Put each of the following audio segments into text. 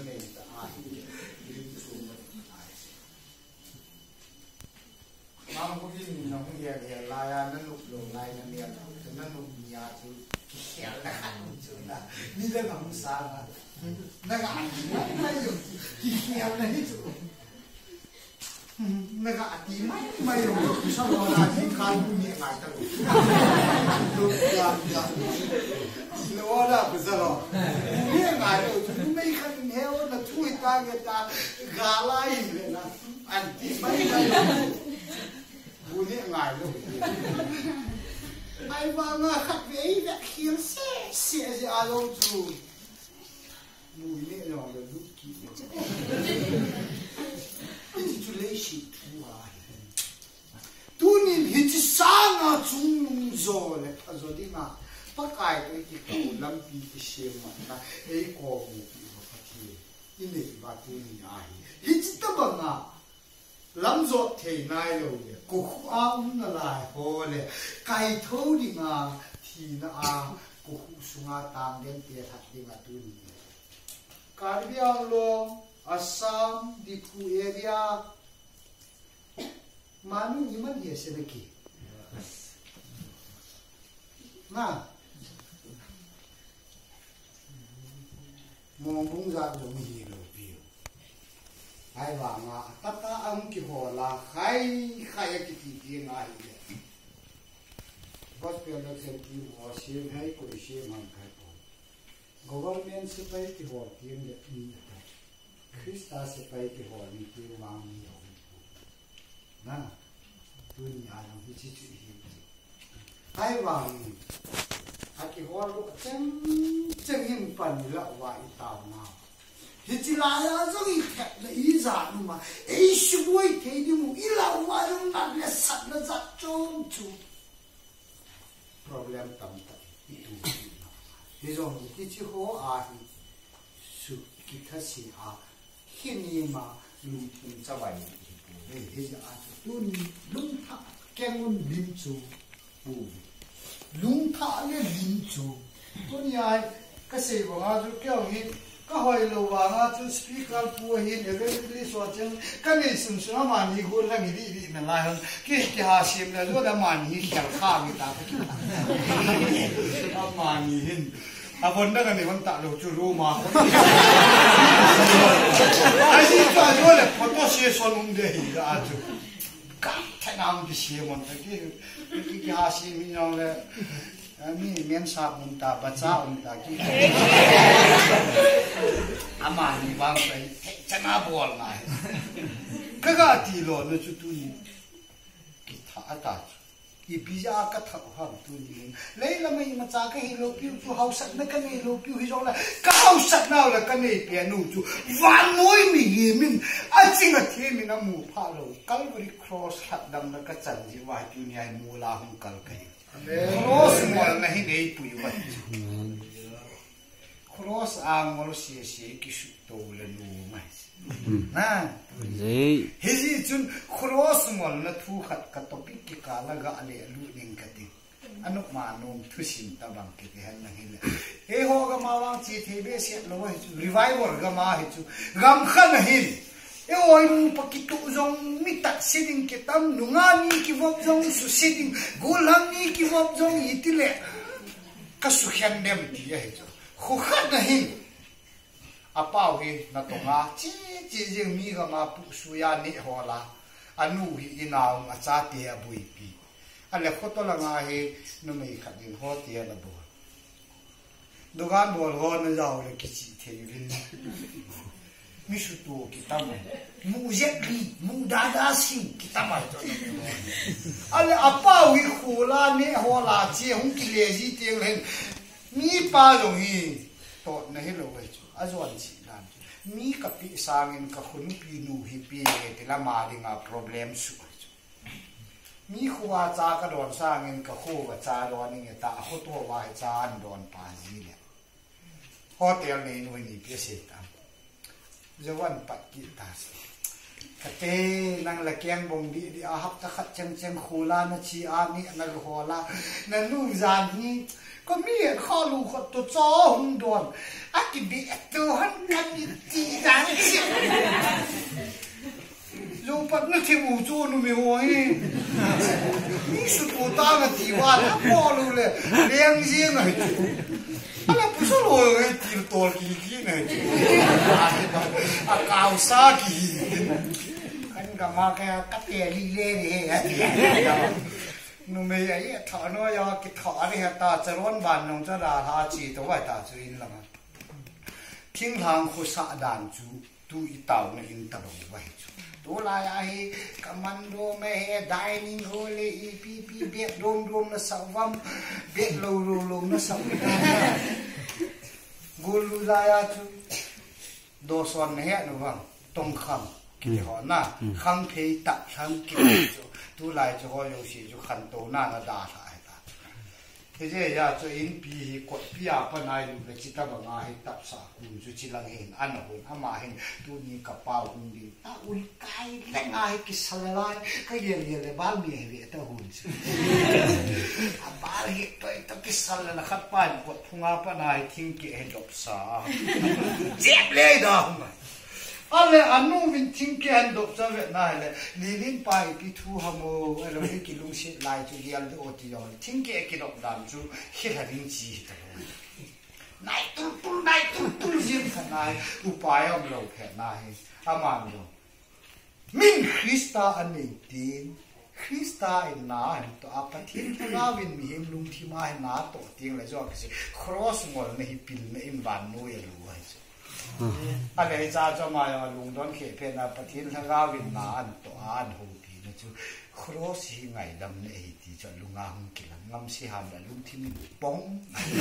này ai mà không có gì nó không hiểu thì lại nó lục lục lại nó miệng nó lục nhà chú khéo là ăn chú là đi lên không sao mà nó ăn mấy rồi khéo này chú nó gạt tí mấy rồi sao mà là chỉ khai cũng nhẹ ngại đâu lục làm nó là bây giờ nhẹ ngại đâu chúng mấy khăn heo là chui ta người ta gà lai vậy là ăn tí mấy này bu nhẹ ngại đâu ai mà khát vậy vậy khiêng xe gì à đâu chú mùi nhẹ nhàng là lúc kỹ intitulation tu ni hiti sanga chung zo le azo di nga pakai to ti ko lam pi ti shema na e ko mu pi ho pati ine ba tu ni ai hiti ta ba nga lam zo the nai lo le ko khu a na lai ho le kai tho di nga thi na a ko khu sunga tam den te that di nga tu ni Karbiang long Assam, Dipu area, manu iman dia sedeki. Nah, mong ra dong hiro bio. Hai wanga, tata ang kihola, hai kiti ngai. Bos piano senti ho sim hai ko sim man kai po. Government se pai ki ho tiem de ni. Krista se pai ki ho ni ki wang ni ho. Na, tu ni ana hi chi chi hi. Hai wang a ki ho lo chen hin pan la wa I ta ma. Hi chi la ya zo I the le I za nu ma. E shi boi te di mu I la wa yo na le sat na za chong chu. Problem tam ta I tu. Hi zo ki chi ho a hi su ki tha si a Hini ma lung tung cawai ni hei a tun lung tha kengun lim chu bu lung tha le lim chu tun yai ka sei wa nga ju kyau hi ka hoi lo wa nga chu speaker pu hi ne le li so chen ka ni sum sum ma ni go la ni ri na la han ki ha sim na lo da ma ni khel kha mi ta ka ma ni hin Abon dah kan ni orang tak lucu rumah. Asyik tu aja le, foto session umde higa aja. Kak tenang di sini mon, tapi hasil ni orang le, ni mensa munta baca munta kita. Aman ni bang saya, cina bol lah. Kagati lo, nu cutu ni kita atas. I bija ka thak ham tu ni lei la mai ma cha ka hi lo piu chu hau sat na ka nei lo piu hi jong la ka hau sat na la ka nei pe nu chu van noi mi hi min a ching a the mi na mu pha lo Calvary cross khat dam na ka chan ji wa pi ni ai mu la hum kal kai cross mo na hi nei pu yu ba cross a mo lo si ki shu to le nu mai na hezi chun cross mol na thu khat ka topic ki kala ga ale lu ning ka ti anuk ma nom thu sin ta bang ki han na hi le e ho ga ma wang chi the be se lo hi revival ga ma hi chu gam khan hi e oi mu pa ki tu zong mi tak siding ki tam nu nga ni ki vop zong su siding gulang ni ki vop zong itile ka su khan dem ti ya hi chu khu khat na hi apau hi na tonga chi jing mi ga ma pu su ya ni hola anu hi inaung a cha te a bui pi ale photo la nga hi no mei khat din ho te la bo dugan bol ho na jaw le ki chi the vin mi su tu ki tam mu je li mu da si ki tam ai to ale apau hi khula ni hola chi hung ki le ji te len mi pa jong hi to na hi lo wei azwan chi nan mi ka pi sangin ka khun pi nu hi pi te la ma ringa problem su mi khuwa cha ka don sangin ka khu wa cha don ni ta ho to wa cha an don pa ji le hotel nei nu ni pi se ta jawan pat ki ta ka te nang la kyang bong di a hap ta khat cheng cheng khula na chi a ni na hola na nu zan ni có miệng kho lù kho tổ chó hung đòn á thì bị tổ hắn căn đi tí dù bắt nó thì ngủ chua nó mới hỏi ní sự cổ ta là thì hoa nó bỏ luôn lệ đen riêng này anh là bữa sau rồi cái tiền to kỳ này cao xa kỳ anh cả mà cái cắt kè đi lên này nó mới ấy thọ nó do cái thọ này ta chỉ luôn bàn nông cho ra ha chỉ tôi phải ta chú in lắm thiên hàng khu xã đàn chú tu ít tàu này in tàu vậy tu lại ai commando me dining hall pp bedroom nó sao vâm bed lâu nó sao gulu lại chú đồ son này nó vâng tông khăm cái họ na khăm phê tập khăm cái tu lại cho họ dùng gì cho khăn tô na nó đa lại ta thế giờ ya cho in pi quật pi à bên này được chỉ ta bằng ai tập sa cùng cho chỉ là hình ăn ở bên ama hình tu ni cặp bao cùng đi ta ui cái lạnh ai cái salai cái gì là bao nhiêu vậy ta hùn à bao nhiêu tôi cái salai là khát pan quật phung à bên này thiên kia hình độc sa dẹp lên đó alle anu vin thingke han dok cha ve na le lilin pai pi thu hamo elo hi kilung se lai chu hial de oti yo thingke ki dok dan chu hi ha rin chi ta nai tu jin khanai upai am lo phe na hi aman yo min Krista ani tin Krista in na to apathin thanga win mi him lung thi ma na to ting la jo ka cross ngol ne hi pil ne im ban no ye lu hai anh ấy cha cho mày lùng đón khỉ phê là bắt thiên thang gạo Việt Nam ăn to ăn hồ thì nó chú cross hi ngày đâm này thì chọn lùng ngang kỹ là ngâm xì hàm là lùng thiên bóng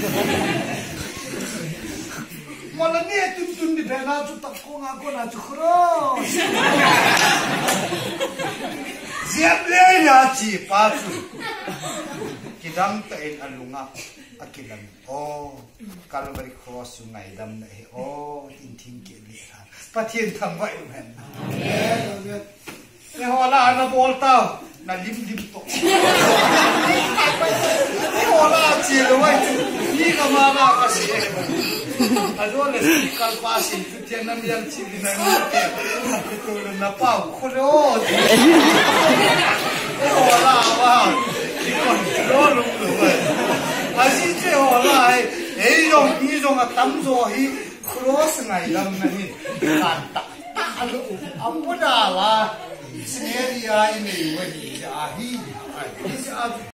mà là nghe tun đi phê na chú tập cô ngang cô na chú cross dẹp lên nhà chỉ ba chú cái đâm tên ăn lùng ngang akilam Calvary cross yung ngày đâm này tin thiên kiện liệt ha patien thằng vậy men cái họ là nó bol tao là lim to cái họ là chỉ là vậy đi cái mà là cái gì à rồi là cái pass in thiên nam yang chỉ đi này cái tôi là nó bao khổ cái họ là vào cái con đó luôn rồi 아시 제 올라이 이종 땀조 이 크로스 나이 남나니 간다 따로 아무나 와 스네리아 이네 이거니 아히